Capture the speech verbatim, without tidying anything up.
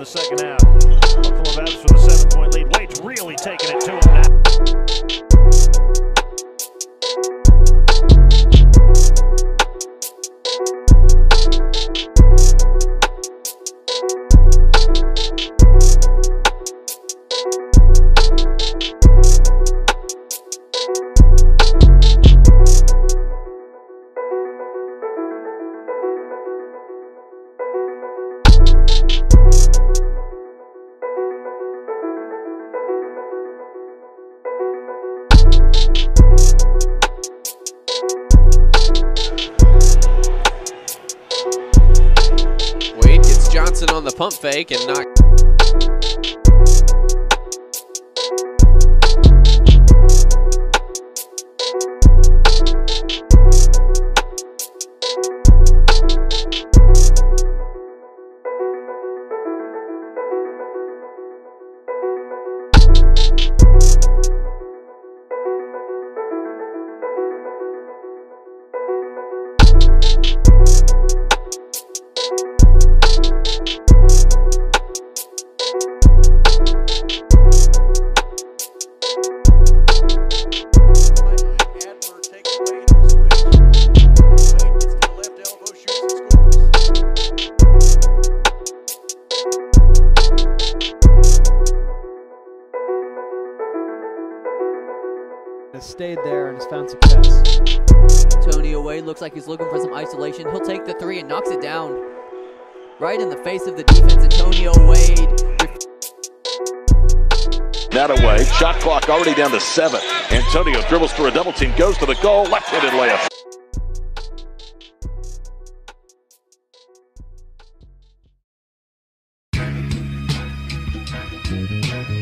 the second half. Buffalo Babs with a seven-point lead. Wade's really taking it to him now. Wade gets Johnson on the pump fake and not. Has stayed there and has found success. Antonio Wade looks like he's looking for some isolation. He'll take the three and knocks it down. Right in the face of the defense, Antonio Wade. That away, shot clock already down to seven. Antonio dribbles through a double team, goes to the goal, left-handed layup. Thank you.